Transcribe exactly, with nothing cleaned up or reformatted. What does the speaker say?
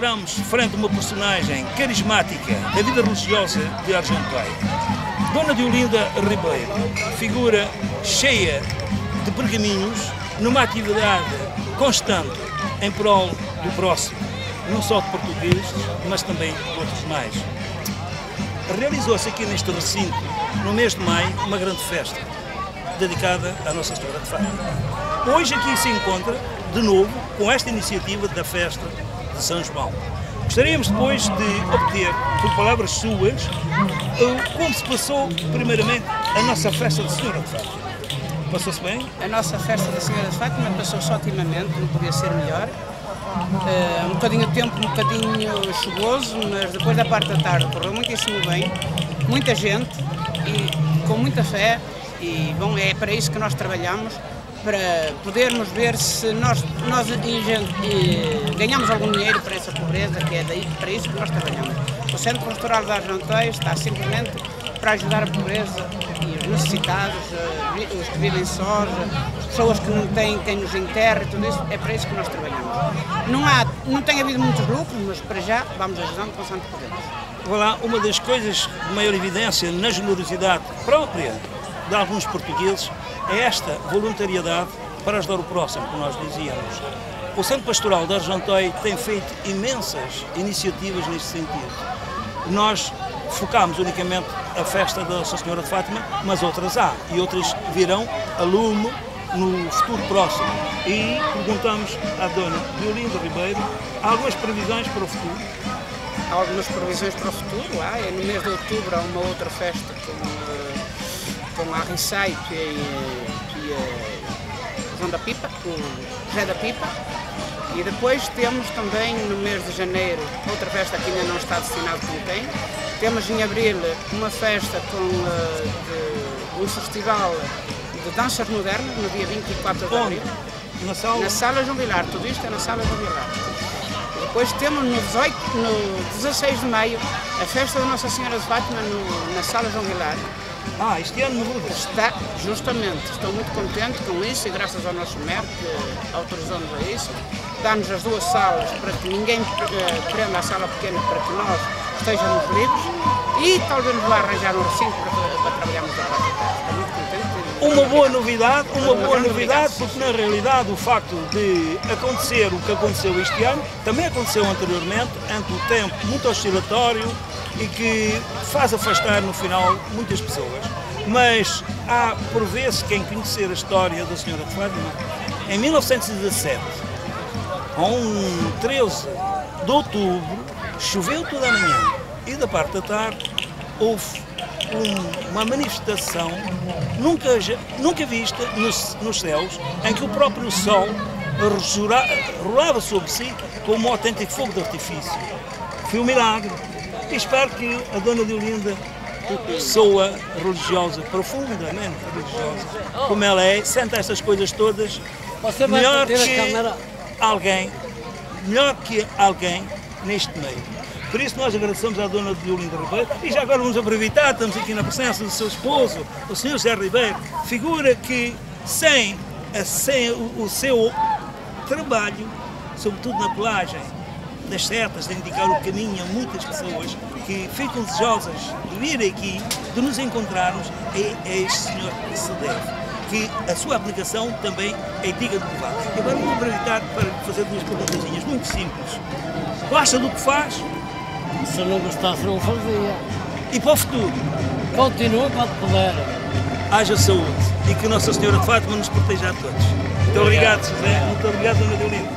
encontramos frente a uma personagem carismática da vida religiosa de Argenteuil. Dona Deolinda Ribeiro, figura cheia de pergaminhos, numa atividade constante em prol do próximo, não só de portugueses, mas também de outros mais. Realizou-se aqui neste recinto, no mês de maio, uma grande festa dedicada à Nossa Senhora de Fátima. Hoje aqui se encontra, de novo, com esta iniciativa da festa de São João. Gostaríamos depois de obter, por palavras suas, como se passou, primeiramente, a nossa festa de Senhora de Fátima. Passou-se bem? A nossa festa da Senhora de Fátima passou-se otimamente, não podia ser melhor. Uh, um bocadinho de tempo, um bocadinho chuvoso, mas depois da parte da tarde correu muitíssimo bem, muita gente e com muita fé, e bom, é para isso que nós trabalhamos, para podermos ver se nós, nós e, e, ganhamos algum dinheiro para essa pobreza, que é daí, para isso que nós trabalhamos. O Centro Pastoral de Argenteuil está simplesmente para ajudar a pobreza e os necessitados, os que vivem sós, as pessoas que não têm quem nos enterre, tudo isso, é para isso que nós trabalhamos. Não, há, não tem havido muitos lucros, mas para já vamos ajudando com santo podemos. Voilà, uma das coisas de maior evidência na generosidade própria de alguns portugueses é esta voluntariedade para ajudar o próximo, como nós dizíamos. O Centro Pastoral de Argenteuil tem feito imensas iniciativas neste sentido. Nós focámos unicamente a festa da Nossa Senhora de Fátima, mas outras há, e outras virão a lume no futuro próximo. E perguntamos à Dona Deolinda Ribeiro algumas previsões para o futuro. Há algumas previsões para o futuro, há. É no mês de outubro há uma outra festa com, com a Rissai, que é, que é João da Pipa, o José da Pipa. E depois temos também no mês de janeiro outra festa que ainda não está destinado com quem. Temos em abril uma festa com uh, de, um festival de danças modernas no dia vinte e quatro de abril. Na sala? Na Sala João Vilar, tudo isto é na Sala João Vilar. Depois temos no, dezoito, no dezasseis de maio a festa da Nossa Senhora de Fátima no, na Sala João Vilar. Ah, este ano muda. Está, justamente, estou muito contente com isso e graças ao nosso médico que autorizou-nos a isso. Dá-nos as duas salas para que ninguém uh, prenda a sala pequena para que nós estejamos livres e talvez nos vá arranjar um recinto para, para trabalharmos a parte da tarde. Estou muito contente. Uma boa novidade, uma boa novidade, porque na realidade o facto de acontecer o que aconteceu este ano também aconteceu anteriormente, ante o tempo muito oscilatório e que faz afastar no final muitas pessoas. Mas há por vezes quem conhecer a história da Senhora de Fátima, em mil novecentos e dezassete, com treze de outubro, choveu toda a manhã e da parte da tarde houve um, uma manifestação nunca, nunca vista nos, nos céus, em que o próprio sol rolava sobre si como um autêntico fogo de artifício. Foi um milagre e espero que a Dona Deolinda, pessoa religiosa, profundamente religiosa, como ela é, sente estas coisas todas, melhor que alguém, melhor que alguém neste meio. Por isso nós agradecemos à Dona Deolinda Ribeiro e já agora vamos aproveitar, estamos aqui na presença do seu esposo, o senhor José Ribeiro, figura que sem, a, sem o, o seu trabalho, sobretudo na colagem das setas, de indicar o caminho a muitas pessoas que ficam desejosas de vir aqui, de nos encontrarmos, é, é este senhor que se deve. Que a sua aplicação também é diga de provar. E agora vou aproveitar para fazer duas perguntazinhas muito simples. Gosta do que faz? Se não gostasse, não fazia. E para o futuro? Continua quando puder. Haja saúde e que Nossa Senhora de Fátima nos proteja a todos. Muito obrigado, José. Muito obrigado, Dona Deolinda.